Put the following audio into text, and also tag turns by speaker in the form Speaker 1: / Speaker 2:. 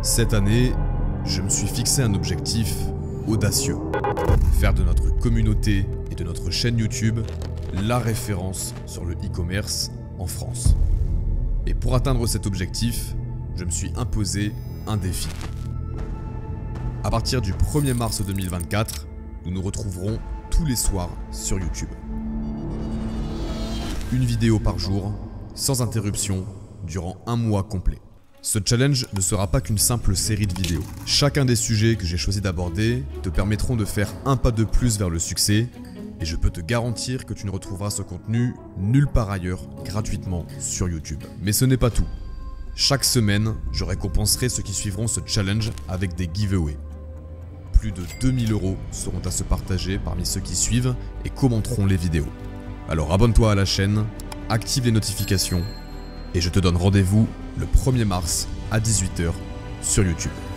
Speaker 1: Cette année, je me suis fixé un objectif audacieux. Faire de notre communauté et de notre chaîne YouTube la référence sur le e-commerce en France. Et pour atteindre cet objectif, je me suis imposé un défi. À partir du 1er mars 2024, nous nous retrouverons tous les soirs sur YouTube. Une vidéo par jour, sans interruption, durant un mois complet. Ce challenge ne sera pas qu'une simple série de vidéos. Chacun des sujets que j'ai choisi d'aborder te permettront de faire un pas de plus vers le succès et je peux te garantir que tu ne retrouveras ce contenu nulle part ailleurs gratuitement sur YouTube. Mais ce n'est pas tout. Chaque semaine, je récompenserai ceux qui suivront ce challenge avec des giveaways. Plus de 2000 € seront à se partager parmi ceux qui suivent et commenteront les vidéos. Alors abonne-toi à la chaîne, active les notifications et je te donne rendez-vous le 1er mars à 18 h sur YouTube.